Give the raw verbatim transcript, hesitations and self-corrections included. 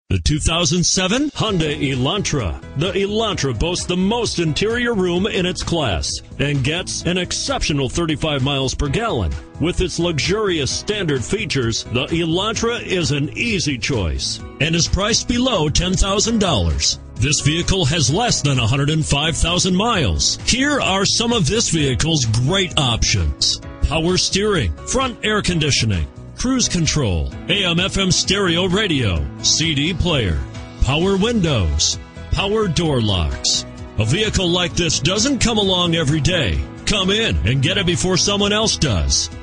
The two thousand seven Hyundai Elantra. The Elantra boasts the most interior room in its class and gets an exceptional thirty-five miles per gallon. With its luxurious standard features, the Elantra is an easy choice and is priced below ten thousand dollars. This vehicle has less than one hundred five thousand miles. Here are some of this vehicle's great options: power steering, front air conditioning, cruise control, A M F M stereo radio, C D player, power windows, power door locks. A vehicle like this doesn't come along every day. Come in and get it before someone else does.